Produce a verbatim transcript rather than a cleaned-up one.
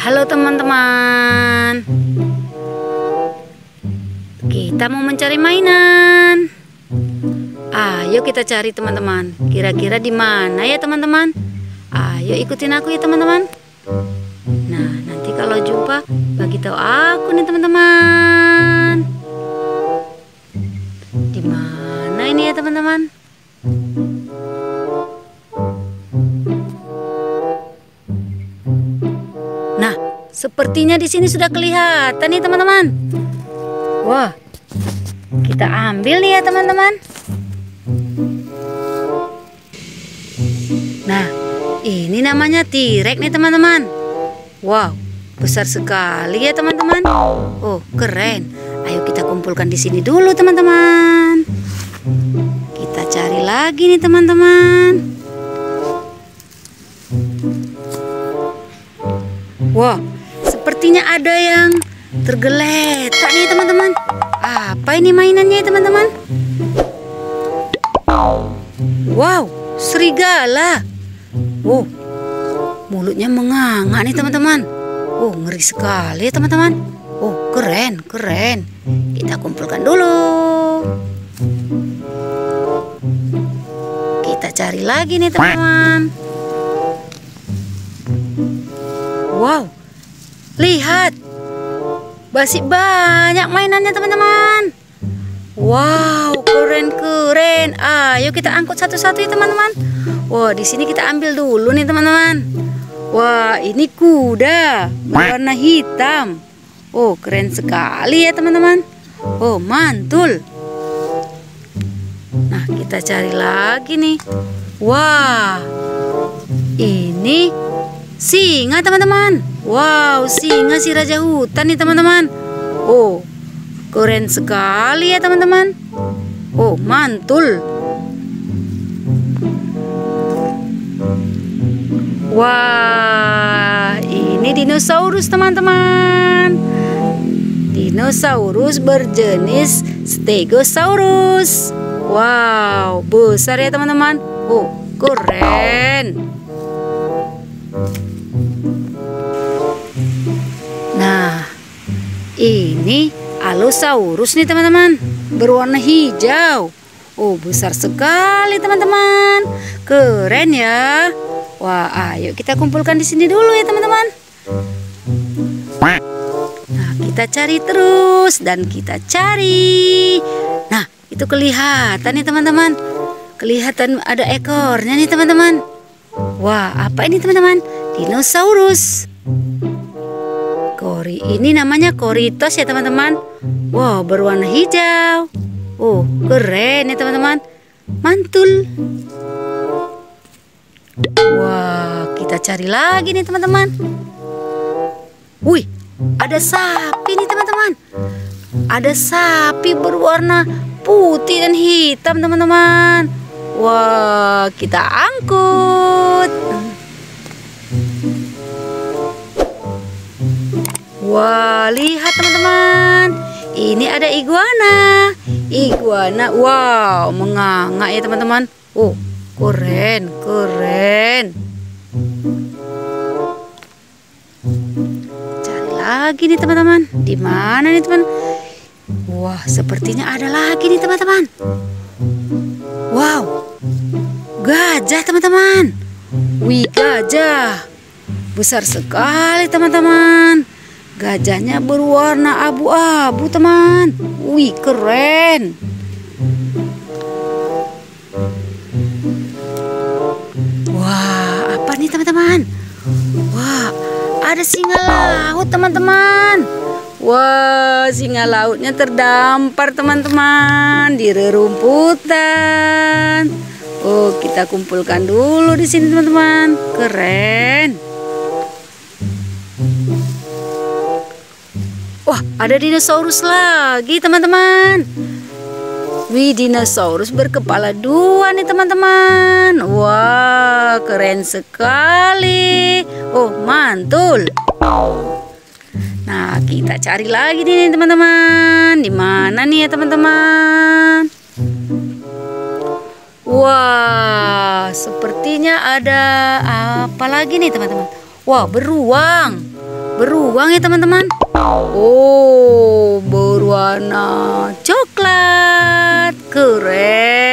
Halo teman-teman, kita mau mencari mainan. Ayo kita cari teman-teman. Kira-kira di mana ya teman-teman? Ayo ikutin aku ya teman-teman. Nah, nanti kalau jumpa bagi tahu aku nih teman-teman. Di mana ini ya teman-teman? Nah, sepertinya di sini sudah kelihatan nih teman-teman. Wah, kita ambil nih ya teman-teman. Nah, ini namanya T-Rex nih teman-teman. Wow, besar sekali ya teman-teman. Oh, keren. Ayo kita kumpulkan di sini dulu teman-teman. Kita cari lagi nih teman-teman. Wah, sepertinya ada yang tergeletak nih teman-teman. Apa ini mainannya ya teman-teman? Wow, serigala. Oh, mulutnya menganga nih teman-teman. Oh, ngeri sekali ya teman-teman. Oh, keren, keren. Kita kumpulkan dulu. Kita cari lagi nih teman-teman. Wow, lihat, masih banyak mainannya teman-teman. Wow, keren-keren. Ayo kita angkut satu-satu ya teman-teman. Wah, di sini kita ambil dulu nih teman-teman. Wah, ini kuda berwarna hitam. Oh, keren sekali ya teman-teman. Oh, mantul. Nah, kita cari lagi nih. Wah, ini singa teman-teman. Wow, singa si raja hutan nih teman-teman. Oh, keren sekali ya teman-teman. Oh, mantul. Wah, ini dinosaurus teman-teman. Dinosaurus berjenis Stegosaurus. Wow, besar ya teman-teman. Oh, keren. Nah, ini Allosaurus nih teman-teman, berwarna hijau. Oh, besar sekali teman-teman. Keren ya. Wah, ayo kita kumpulkan di sini dulu ya teman-teman. Nah, kita cari terus dan kita cari. Nah, itu kelihatan nih teman-teman. Kelihatan ada ekornya nih teman-teman. Wah, apa ini teman-teman? Dinosaurus. Kori ini namanya Koritos ya teman-teman. Wow, berwarna hijau. Oh, keren ya teman-teman. Mantul. Wah, kita cari lagi nih teman-teman. Wih, ada sapi nih teman-teman. Ada sapi berwarna putih dan hitam teman-teman. Wah, kita angkut. Wah, lihat teman-teman. Ini ada iguana. Iguana, wow, menganga ya teman-teman. Oh, keren, keren. Cari lagi nih teman-teman. Di mana nih teman? Wah, sepertinya ada lagi nih teman-teman. Wow, gajah teman-teman. Wih, gajah. Besar sekali teman-teman. Gajahnya berwarna abu-abu teman. Wih, keren. Wah, apa nih teman-teman? Wah, ada singa laut teman-teman. Wah, singa lautnya terdampar teman-teman di rerumputan. Oh, kita kumpulkan dulu di sini teman-teman. Keren. Wah, ada dinosaurus lagi teman-teman. Wih, dinosaurus berkepala dua nih teman-teman. Wah, keren sekali. Oh, mantul. Nah, kita cari lagi nih teman-teman. Di mana nih ya teman-teman? Wah, sepertinya ada apa lagi nih teman-teman? Wah, beruang. beruang ya teman-teman. Oh, berwarna coklat. Keren.